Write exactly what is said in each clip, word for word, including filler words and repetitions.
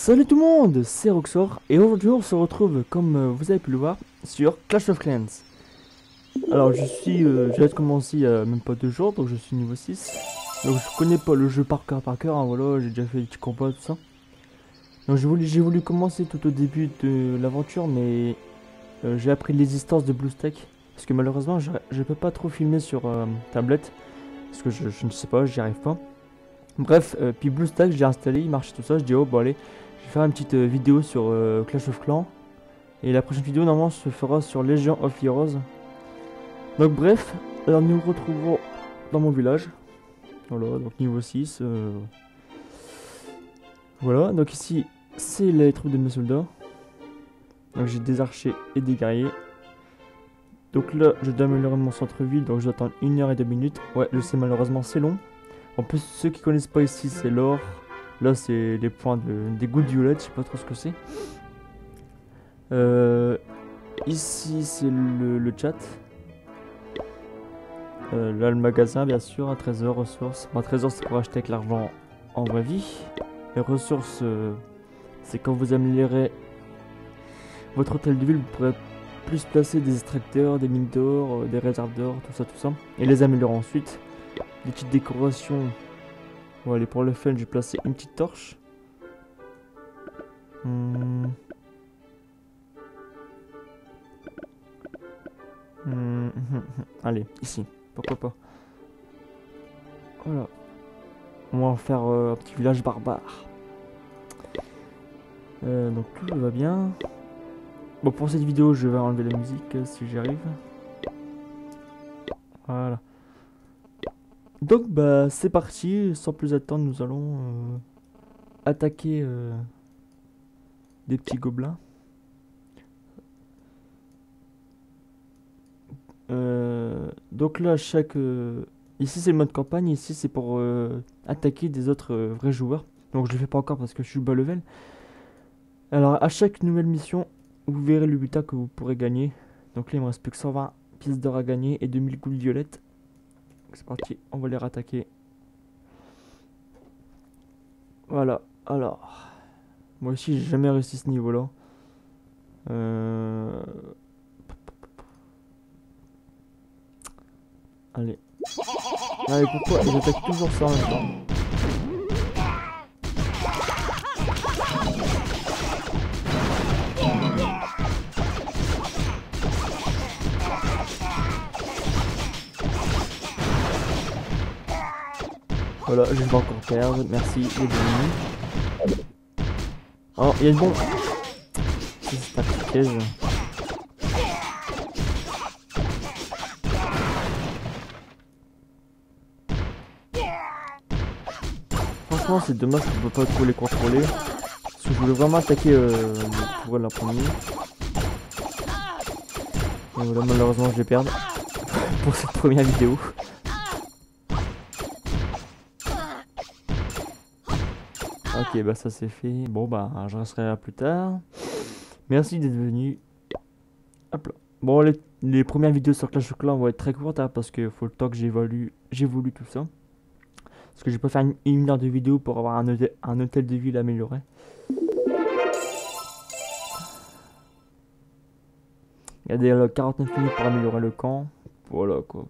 Salut tout le monde, c'est Roxor et aujourd'hui on se retrouve comme euh, vous avez pu le voir sur Clash of Clans. Alors je suis, euh, je viens de commencer il y a même pas deux jours donc je suis niveau six. Donc je connais pas le jeu par cœur par cœur, hein, voilà, j'ai déjà fait des petits combats tout ça. Donc j'ai voulu, j'ai voulu commencer tout au début de l'aventure mais euh, j'ai appris l'existence de BlueStack. Parce que malheureusement je, je peux pas trop filmer sur euh, tablette. Parce que je, je ne sais pas, j'y arrive pas. Bref, euh, puis BlueStack j'ai installé, il marche tout ça, je dis oh bon allez. Je vais faire une petite euh, vidéo sur euh, Clash of Clans. Et la prochaine vidéo normalement se fera sur Legion of Heroes. Donc bref, alors nous nous retrouvons dans mon village. Voilà, donc niveau six. Euh... Voilà, donc ici c'est les troupes de mes soldats. Donc j'ai des archers et des guerriers. Donc là je dois améliorer mon centre-ville, donc je dois attendre une heure et deux minutes. Ouais, je sais malheureusement c'est long. En plus ceux qui connaissent pas ici c'est l'or. Là c'est les points de, des gouttes violettes, je sais pas trop ce que c'est. Euh, ici c'est le, le chat. Euh, là le magasin bien sûr, un trésor, ressources. Un trésor c'est pour acheter avec l'argent en vraie vie. Les ressources euh, c'est quand vous améliorez votre hôtel de ville, vous pourrez plus placer des extracteurs, des mines d'or, euh, des réserves d'or, tout ça tout ça. Et les améliorer ensuite. Des petites décorations. Bon allez pour le fun je vais placer une petite torche. Hmm. Hmm. Allez ici, pourquoi pas. Voilà. On va en faire euh, un petit village barbare. Euh, donc tout va bien. Bon pour cette vidéo je vais enlever la musique euh, si j'y arrive. Voilà. Donc bah c'est parti, sans plus attendre nous allons euh, attaquer euh, des petits gobelins. Euh, donc là chaque... Euh, ici c'est le mode campagne, ici c'est pour euh, attaquer des autres euh, vrais joueurs. Donc je le fais pas encore parce que je suis bas level. Alors à chaque nouvelle mission, vous verrez le butin que vous pourrez gagner. Donc là il me reste plus que cent vingt pièces d'or à gagner et deux mille gouttes violettes. C'est parti, on va les rattaquer. Voilà, alors. Moi aussi j'ai jamais réussi ce niveau là. Euh... Allez. Allez, pourquoi ils attaquent toujours ça en même temps? Voilà, je vais encore perdre. Merci, les ennemis. Oh, il y a une bombe. C'est pas un piège. Franchement, c'est dommage qu'on peut pas trop les contrôler. Parce que je voulais vraiment attaquer euh, le tourelle en premier. Et voilà, malheureusement, je vais perdre pour cette première vidéo. Ok, bah ça c'est fait. Bon, bah je resterai là plus tard. Merci d'être venu. Hop là. Bon, les, les premières vidéos sur Clash of Clans vont être très courtes hein, parce qu'il faut le temps que j'évalue j'évolue tout ça. Parce que je peux faire une, une heure de vidéo pour avoir un hôtel, un hôtel de ville amélioré. Il y a des quarante-neuf minutes pour améliorer le camp. Voilà quoi.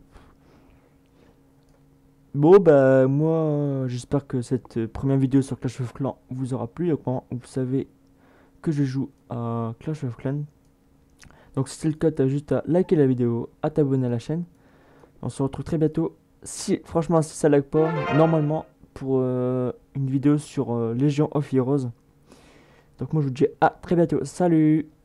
Bon bah moi j'espère que cette première vidéo sur Clash of Clans vous aura plu. Donc vous savez que je joue à Clash of Clans. Donc si c'est le cas, t'as juste à liker la vidéo, à t'abonner à la chaîne. On se retrouve très bientôt. Si franchement si ça like pas, normalement pour euh, une vidéo sur euh, Legion of Heroes. Donc moi je vous dis à très bientôt. Salut!